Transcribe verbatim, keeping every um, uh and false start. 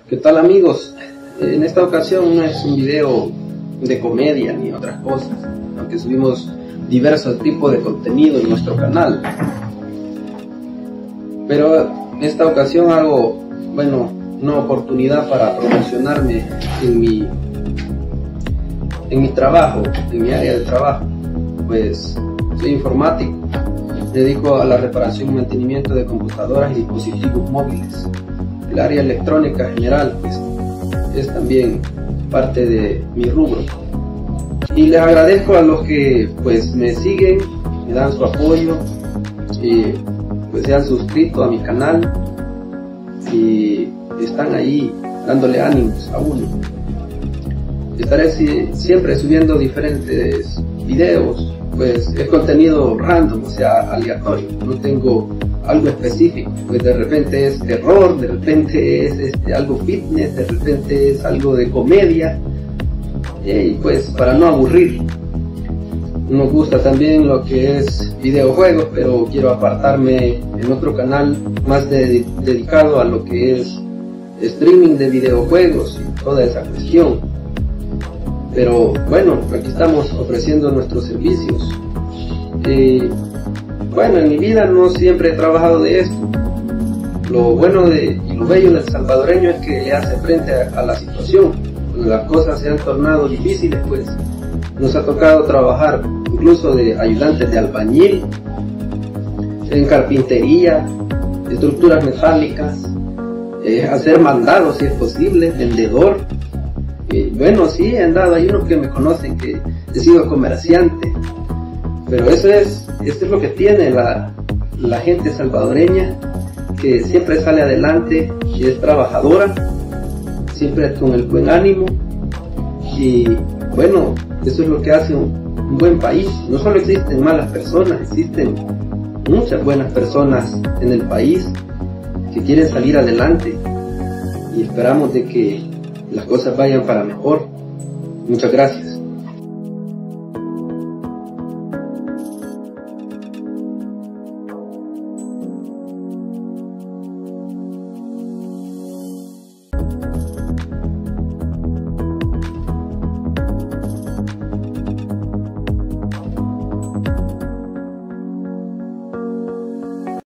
¿Qué tal, amigos? En esta ocasión no es un video de comedia ni otras cosas, aunque subimos diversos tipos de contenido en nuestro canal. Pero en esta ocasión hago, bueno, una oportunidad para promocionarme en mi, en mi trabajo, en mi área de trabajo. Pues soy informático, me dedico a la reparación y mantenimiento de computadoras y dispositivos móviles. El área electrónica general pues es también parte de mi rubro, y les agradezco a los que pues me siguen, me dan su apoyo y pues se han suscrito a mi canal y están ahí dándole ánimos a uno. Estaré si, siempre subiendo diferentes videos, pues es contenido random, o sea, aleatorio, no tengo algo específico, pues de repente es terror, de repente es este, algo fitness, de repente es algo de comedia, y pues para no aburrir. Nos gusta también lo que es videojuegos, pero quiero apartarme en otro canal más de, dedicado a lo que es streaming de videojuegos y toda esa cuestión. Pero bueno, aquí estamos ofreciendo nuestros servicios. Eh, bueno, en mi vida no siempre he trabajado de esto. Lo bueno de, y lo bello del salvadoreño es que le hace frente a, a la situación. Cuando las cosas se han tornado difíciles, pues nos ha tocado trabajar incluso de ayudantes de albañil, en carpintería, estructuras metálicas, eh, hacer mandados si es posible, vendedor. Eh, bueno, sí, he andado, hay unos que me conocen que he sido comerciante, pero eso es, eso es lo que tiene la, la gente salvadoreña, que siempre sale adelante y es trabajadora, siempre con el buen ánimo, y bueno, eso es lo que hace un, un buen país. No solo existen malas personas, existen muchas buenas personas en el país que quieren salir adelante, y esperamos de que las cosas vayan para mejor. Muchas gracias.